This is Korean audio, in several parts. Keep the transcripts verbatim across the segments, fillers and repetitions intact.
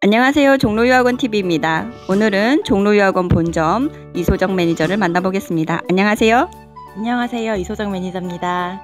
안녕하세요. 종로유학원 티비입니다. 오늘은 종로유학원 본점 이소정 매니저를 만나보겠습니다. 안녕하세요. 안녕하세요. 이소정 매니저입니다.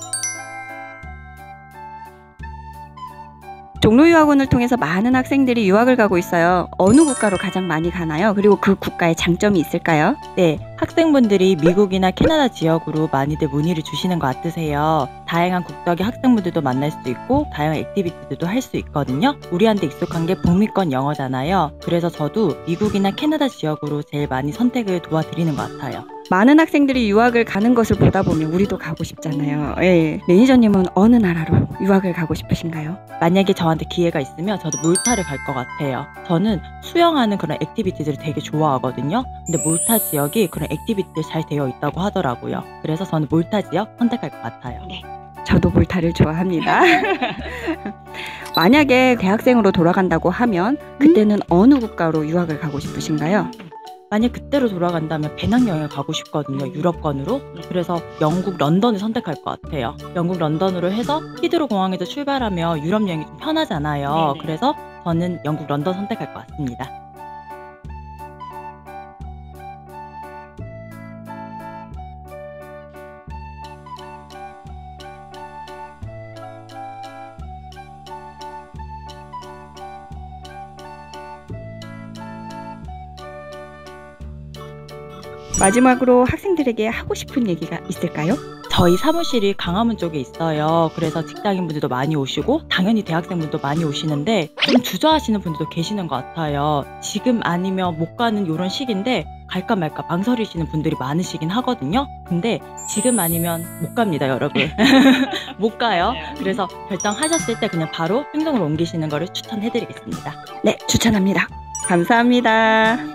종로유학원을 통해서 많은 학생들이 유학을 가고 있어요. 어느 국가로 가장 많이 가나요? 그리고 그 국가의 장점이 있을까요? 네, 학생분들이 미국이나 캐나다 지역으로 많이들 문의를 주시는 것 같으세요. 다양한 국적의 학생분들도 만날 수 있고 다양한 액티비티들도 할 수 있거든요. 우리한테 익숙한 게 북미권 영어잖아요. 그래서 저도 미국이나 캐나다 지역으로 제일 많이 선택을 도와드리는 것 같아요. 많은 학생들이 유학을 가는 것을 보다 보면 우리도 가고 싶잖아요. 예. 매니저님은 어느 나라로 유학을 가고 싶으신가요? 만약에 저한테 기회가 있으면 저도 몰타를 갈 것 같아요. 저는 수영하는 그런 액티비티들을 되게 좋아하거든요. 근데 몰타 지역이 그런 액티비티들 잘 되어 있다고 하더라고요. 그래서 저는 몰타 지역 선택할 것 같아요. 네. 저도 몰타를 좋아합니다. 만약에 대학생으로 돌아간다고 하면 그때는 어느 국가로 유학을 가고 싶으신가요? 만약 그때로 돌아간다면 배낭여행을 가고 싶거든요. 유럽권으로. 그래서 영국 런던을 선택할 것 같아요. 영국 런던으로 해서 히드로 공항에서 출발하면 유럽 여행이 좀 편하잖아요. 네네. 그래서 저는 영국 런던 선택할 것 같습니다. 마지막으로 학생들에게 하고 싶은 얘기가 있을까요? 저희 사무실이 강화문 쪽에 있어요. 그래서 직장인분들도 많이 오시고 당연히 대학생분도 많이 오시는데 좀 주저하시는 분들도 계시는 것 같아요. 지금 아니면 못 가는 이런 시기인데 갈까 말까 망설이시는 분들이 많으시긴 하거든요. 근데 지금 아니면 못 갑니다, 여러분. 못 가요. 그래서 결정하셨을 때 그냥 바로 행동으로 옮기시는 거를 추천해드리겠습니다. 네, 추천합니다. 감사합니다.